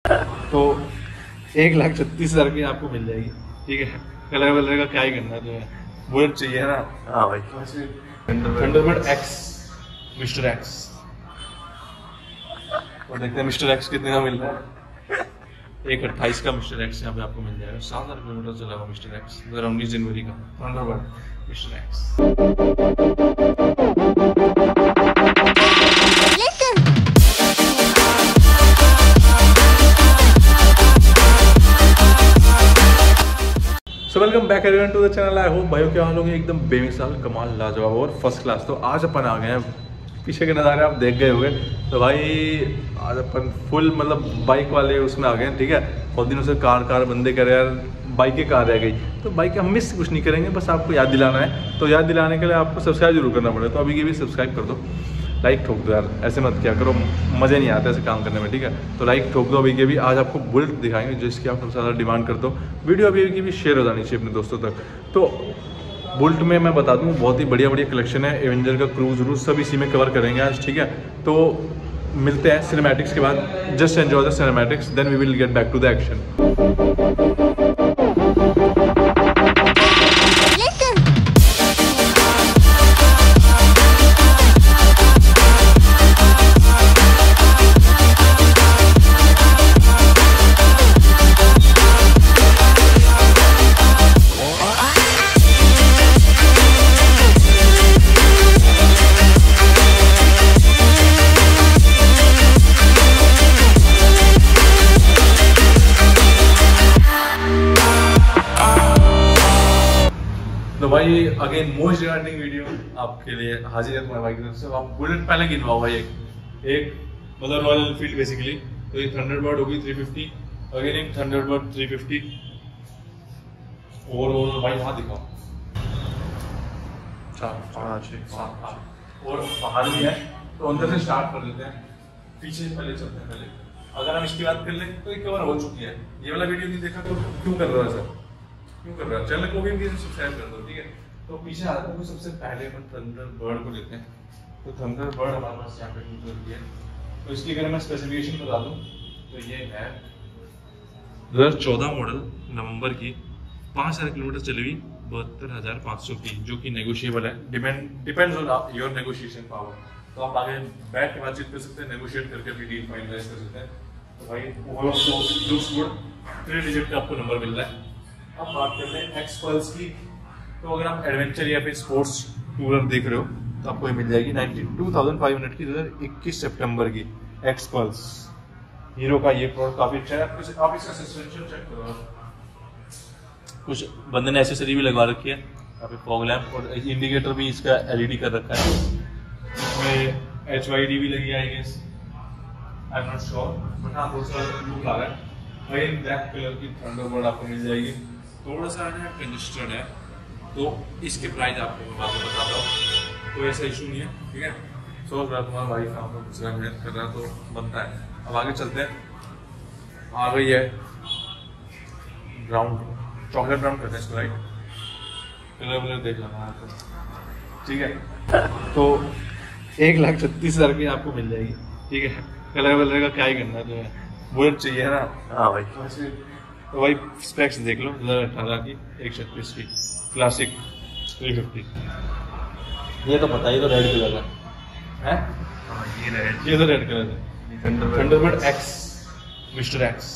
तो 1,36,000 की आपको मिल जाएगी। ठीक है, कलर वलर का क्या ही करना, जो है बुलेट चाहिए ना। हाँ भाई, थंडरबर्ड एक्स, मिस्टर एक्स। और देखते हैं मिस्टर एक्स कितने का मिल रहा है। 1,28 का मिस्टर एक्स यहाँ पे आपको मिल जाएगा। 7,000 किलोमीटर चला हुआ मिस्टर एक्स 19 जनवरी का Thunderbird mister X. So welcome back everyone to the channel. I hope भाइयों क्या हाल होंगे, एकदम बेमिसाल कमाल लाजवाब और फर्स्ट क्लास। तो आज अपन आ गए हैं, पीछे के नज़ारे आप देख गए होंगे। तो भाई आज अपन फुल मतलब बाइक वाले उसमें आ गए हैं। ठीक है, बहुत दिनों से कार बंदे करे यार, बाइकें कार रह गई। तो बाइक हम मिस कुछ नहीं करेंगे, बस आपको याद दिलाना है। तो याद दिलाने के लिए आपको सब्सक्राइब जरूर करना पड़ेगा। तो अभी के भी सब्सक्राइब कर दो, लाइक ठोक दो यार, ऐसे मत क्या करो, मज़े नहीं आते ऐसे काम करने में। ठीक है, तो लाइक ठोक दो अभी के भी। आज आपको बुलेट दिखाएंगे जिसकी आप सबसे ज़्यादा डिमांड करते हो। वीडियो अभी की भी शेयर हो जानी चाहिए अपने दोस्तों तक। तो बुलेट में मैं बता दूं बहुत ही बढ़िया कलेक्शन है। एवेंजर का क्रूज रूज सब इसी में कवर करेंगे आज। ठीक है, तो मिलते हैं सिनेमैटिक्स के बाद। Just enjoy the cinematics, then we will get back to the action. तो भाई अगेन मोस्ट रिगार्डिंग वीडियो आपके लिए हाजिर है तुम्हारे भाई की तरफ से। आप बुलेट पहले गिनवाओ भाई, एक मतलब रॉयल एनफील्ड बेसिकली। तो ये थंडरबर्ड होगी 350, अगेन एक थंडरबर्ड 350। और भाई वहाँ दिखाओ 4 5 6 7 8 और बाहर भी है। तो अंदर से स्टार्ट कर देते हैं, पीछे पहले चलते हैं। पहले अगर हम इसकी बात कर लें तो ये कवर हो चुकी है। ये वाला वीडियो नहीं देखा तो क्यों कर रहा है सर, क्यों कर रहा है? चैनल को भी सब्सक्राइब कर दो। ठीक है, तो पीछे आते हैं। तो सबसे पहले अपन थंडरबर्ड को लेते हैं। तो थंडरबर्ड हमारे पास यहाँ पे है। तो इसकी अगर मैं स्पेसिफिकेशन बता दूं तो ये है 2014 मॉडल, नवंबर की, 5,000 किलोमीटर चली हुई, 72,500 की, जो कि नेगोशिएबल है। Depends on your negotiation power. तो आप आगे बैठ के बातचीत कर सकते हैं, नेगोशिएट करके अपनी डील फाइनलाइज कर सकते हैं। तो भाई ओवरऑल लुक्स गुड, 3 डिजिट का आपको नंबर मिल रहा है। अब बात करते हैं एक्स पल्स की। तो अगर आप एडवेंचर या फिर स्पोर्ट्स टूरर देख रहे हो तो आपको ये मिल जाएगी 92,500 की 2021 सितंबर की एक्स पल्स। हीरो का ये प्रोडक्ट काफी अच्छा है। आप इसका सस्पेंशन चेक करो, कुछ बंदे ने एसेसरी भी लगवा रखी है यहाँ पे, फॉग लैम्प और इंडिकेटर भी इसका एलईडी कर रखा है। इसमें HYD भी लगी है, I guess, I am not sure, but हाँ थोड़ा सा लुक आ रहा है। वही ब्लैक कलर की थंडरबर्ड आपको मिल जाएगी। थोड़ा सा है कंजस्टेड है, तो इसके प्राइस आपको मैं बाद में बताता हूँ, कोई ऐसा इशू नहीं है। ठीक है, सोच रहा तुम्हारा भाई काम में दूसरा मेहनत कर रहा है तो बनता है। अब आगे चलते हैं। आ गई है ब्राउन, चॉकलेट ब्राउन करते हैं इसको, राइट? कलर वलर देख लेना है तो ठीक है। तो 1,36,000 की आपको मिल जाएगी। ठीक है, कलर वलर का क्या ही करना, जो है बुलेट चाहिए ना। हाँ भाई, तो भाई स्पेक्स देख लो, 2018 की 136 की क्लासिक 350। ये तो पता ही, तो रेड कलर है। ये तो रेड कलर है, थंडरबर्ड एक्स, मिस्टर एक्स।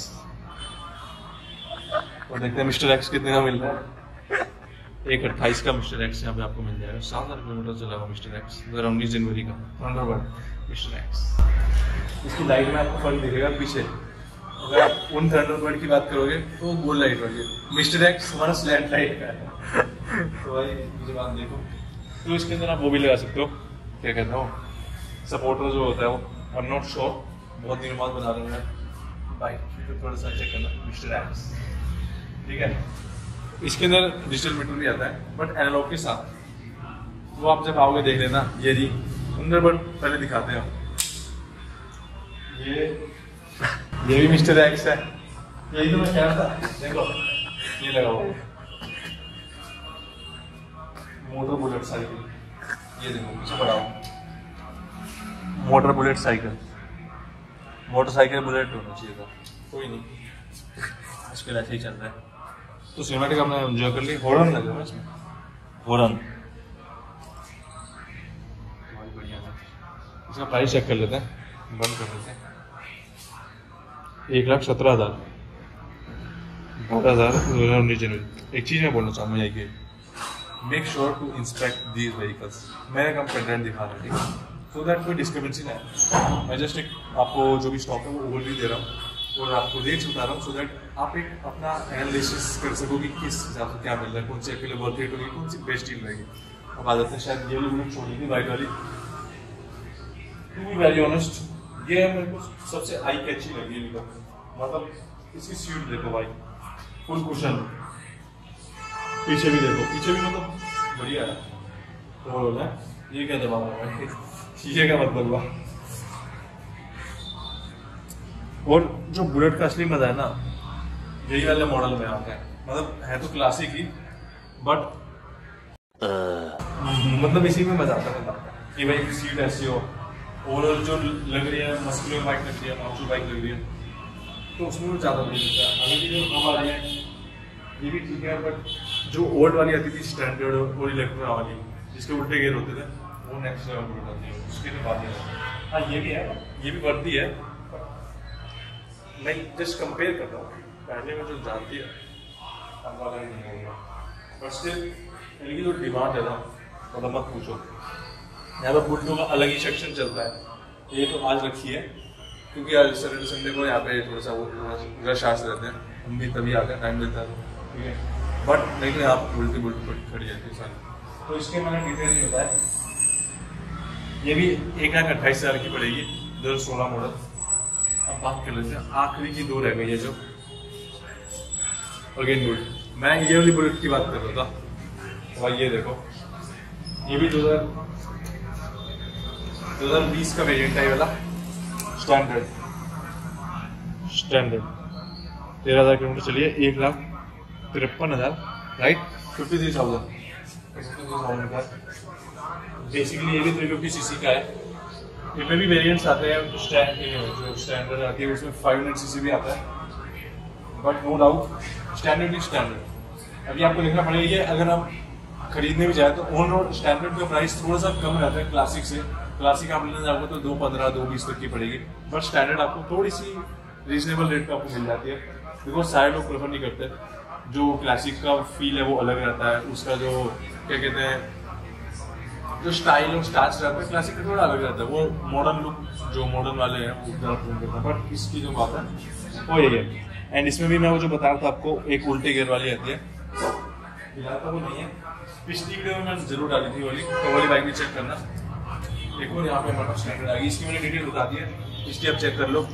और देखते हैं मिस्टर एक्स कितने का मिल रहा है। 1,28 का मिस्टर एक्स यहाँ पे आपको मिल जाएगा। 7,000 किलोमीटर चला हुआ मिस्टर एक्स 19 जनवरी का थंडरबर्ड मिस्टर एक्स। इसकी लाइट में आपको फर्क दिखेगा पीछे। अगर आप उन थंडरबर्ड की बात करोगे तो गोल्ड लाइट वाली है, मिस्टर एक्स हमारा स्लैट लाइट का है। तो भाई मुझे बात देखो, तो इसके अंदर आप वो भी लगा सकते हो, क्या कहता हूँ, सपोर्टर जो होता है वो। आई एम नॉट श्योर, बहुत दिनों बाद बना रहे हैं बाइक, तो थोड़ा सा चेक करना मिस्टर एक्स। ठीक है, इसके अंदर डिजिटल मीटर भी आता है बट एनालॉग के साथ। वो आप जब आओगे देख लेना। ये जी थंडरबर्ड पहले दिखाते हैं। ये भी मिस्टर एक्स है, यही तो मैं कह रहा था। देखो ये लगा हुआ मोटर बुलेट साइकिल, ये देखो पीछे पड़ा हुआ motor Bullet cycle. Motorcycle Bullet होना चाहिए था। कोई नहीं, आजकल ऐसे ही चल रहा है। तो सिनेमैटिक हमने एंजॉय कर ली। हॉरर लग रहा है इसमें, हॉरर बहुत बढ़िया है। इसका प्राइस चेक कर लेते हैं, बंद कर लेते हैं। 1,17,000, 12,019 जनवरी। एक चीज़ मैं बोलना चाहूँगा यही कि make sure to inspect these vehicles. मैंने कम कंटेंट दिखा रहा है, ठीक है, सो दैट कोई डिस्क्रिपेंसी ना है। मैं जस्ट एक आपको जो भी स्टॉक है वो ओवरव्यू दे रहा हूँ और आपको रेट्स बता रहा हूँ, सो दैट आप एक अपना एनालिसिस कर सको कि किस हिसाब से क्या मिल रहा है, कौन सी आपके लिए वर्थ इट होगी, कौन सी बेस्ट डील रहेगी। अब आ जाते हैं, शायद ये लोग छोड़ी थी वाइट वाली। टू बी वेरी ऑनेस्ट, ये मेरे को सबसे आई कैची लगी है। मतलब इसकी सीट देखो भाई, फुल कुशन, पीछे भी देखो, पीछे भी मतलब बढ़िया है। तो बोला ये क्या जवाब है, ये क्या मतलब हुआ। और जो बुलेट का असली मजा है ना, यही वाले मॉडल में आता है। मतलब है तो क्लासिक ही, बट मतलब इसी में मजा आता है कि भाई सीट ऐसी हो और जो लग रही है मस्कुलर बाइक लग रही है, माउंटेन बाइक लग रही है, तो उसमें ज़्यादा नहीं लगता है। अभी जो हम आ रही है ये भी ठीक है, बट जो ओल्ड वाली आती थी स्टैंडर्ड और इलेक्ट्रा वाली जिसके उल्टे गेयर होते थे, वो नेक्स्ट लेवल बुलेट आती है, उसके लिए बात है। हाँ ये भी है, ये भी वर्दी है। मैं जस्ट कंपेयर कर रहा हूँ, पहले में जो जानती है अब वाला नहीं होगा, बट स्टिल इनकी जो डिमांड है ना, मतलब मत पूछो। यहाँ पर बुलेटों का अलग ही सेक्शन चलता है। ये तो आज रखी है क्योंकि आज सैटरडे संडे को यहाँ पे थोड़ा सा वो रश आस रहते हैं, हम भी तभी आते हैं, टाइम देता है, ठीक है। बट लेकिन आप उल्टी बुलेट खड़ी जाती है सारी। तो इसके मैंने डिटेल नहीं बताया। ये भी 1,28,000 की पड़ेगी, 2016 मॉडल। अब बात कर लेते हैं, आखिरी की दो रह गई है जो अगेन बुलेट। मैं ये वाली बुलेट की बात कर रहा था भाई, ये देखो, ये भी 2020 का वेरिएंट है वाला, स्टैंडर्ड 13,000 किलोमीटर चलिए, 1,53,000, राइट, 53,000 का। बेसिकली ये भी 350 सीसी का है। इसमें भी वेरिएंट्स आते हैं, जो स्टैंडर्ड आती है उसमें 500 सीसी भी आता है, but no doubt standard is standard. अभी आपको देखना पड़ेगा कि अगर हम खरीदने भी जाए तो ऑन रोड स्टैंडर्ड का प्राइस थोड़ा सा कम रहता है क्लासिक से। क्लासिक आप लेने जाओगे तो 2,15, 2,20 तक की पड़ेगी, बट स्टैंडर्ड आपको थोड़ी सी रीजनेबल रेट पे आपको मिल जाती है, बिकॉज सारे लोग प्रेफर नहीं करते। जो क्लासिक का फील है वो अलग रहता है, उसका जो क्या कहते हैं, जो स्टाइल और स्टार्च रहता है क्लासिक का थोड़ा अलग रहता है। वो मॉडर्न लुक जो मॉडर्न वाले हैं वो ज़्यादा पसंद करते हैं, बट इसकी जो बात है वो यही है। एंड इसमें भी मैं वो जो बता रहा था आपको, एक उल्टे गियर वाली आती है, फिलहाल तो वो नहीं है। पिछली वीडियो में मैंने जरूर डाली थी वाली, तो वाली बाइक भी चेक करना। एक और यहाँ पे हमारे पास स्टैंडर्ड आ गई, इसकी मैंने डिटेल बता दी है, इसकी आप चेक कर लो।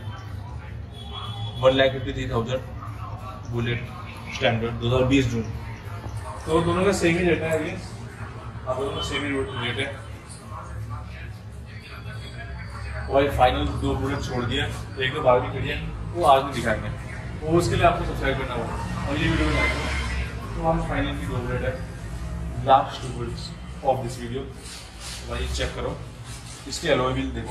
1,53,000 बुलेट स्टैंडर्ड 2020 जून। तो दोनों का सेम ही रेट है, अभी आप दोनों का सेम ही रेट है। और फाइनल 2 बुलेट छोड़ दिया, एक तो बाहर भी खड़ी है, वो आज नहीं दिखाएंगे, वो उसके लिए आपको सब्सक्राइब करना होगा और ये वीडियो में आएगा। तो हम फाइनल की 2 बुलेट है, last 2 bullets of this video. भाई चेक करो, इसके अलॉय व्हील देखो,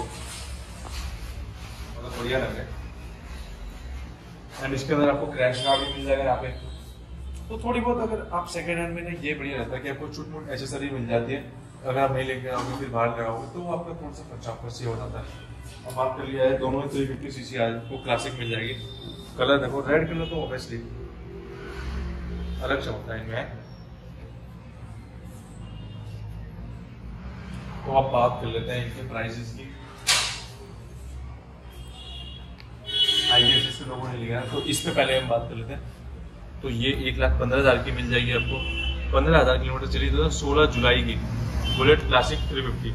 मतलब बढ़िया लग रहा है। एंड इसके अंदर आपको क्रैश गार्ड भी मिल जाएगा यहाँ पे। तो थोड़ी बहुत अगर आप सेकंड हैंड में ना, ये बढ़िया रहता है कि आपको छोटी मोटी एसेसरी मिल जाती है। अगर आप नहीं लेके आओगे फिर बाहर लगाओगे तो आपका थोड़ा सा खर्चा खर्ची हो जाता है। अब बात कर लिया है, दोनों में 350 सीसी आपको क्लासिक मिल जाएगी। कलर देखो, रेड कलर तो ऑब्वियसली अलग चमकता है इनमें। तो आप बात कर लेते हैं इनके प्राइसेस की। आईडिया लोगों ने लिया, तो इस पे पहले हम बात कर लेते हैं। तो ये 1,15,000 की मिल जाएगी आपको, 15,000 किलोमीटर चली, तो 16 जुलाई की बुलेट क्लासिक 350,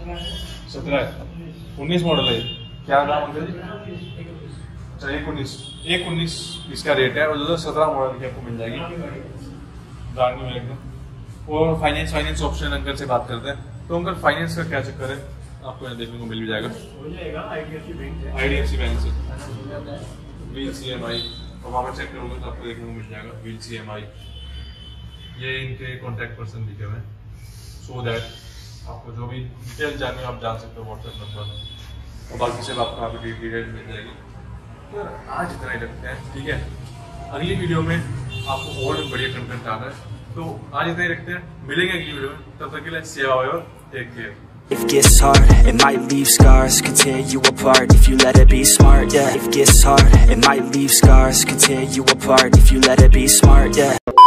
19 मॉडल है। क्या नाम अंकल जी? अच्छा 1,19 इसका रेट है, और 2017 मॉडल की आपको मिल जाएगी, ब्रांड न्यू एकदम। और फाइनेंस ऑप्शन अंकल से बात करते हैं। तो अंकल फाइनेंस का क्या चक्कर है, आपको यहाँ देखने को मिल भी जाएगा। IDFC बैंक से व्हील CMI, और वहाँ पर चेक करोगे तो आपको देखने को मिल जाएगा व्हील CMI। ये इनके कॉन्टैक्ट पर्सन लिखे हुए हैं, सो दैट आपको जो भी डिटेल जाननी हो आप जान सकते हो व्हाट्सएप नंबर, और बाकी सब आपको यहाँ पे डिटेल मिल जाएगी। तो आज इतना ही रखते हैं, ठीक है। अगली वीडियो में आपको और बढ़िया कंटेंट आ रहा है, तो आज इतना ही रखते हैं, मिलेंगे अगली वीडियो में, तब तक के लिए सेव और take care. If it gets hard, it might leave scars, could tear you apart if you let it be smart, yeah. If it gets hard, it might leave scars, could tear you apart if you let it be smart, yeah.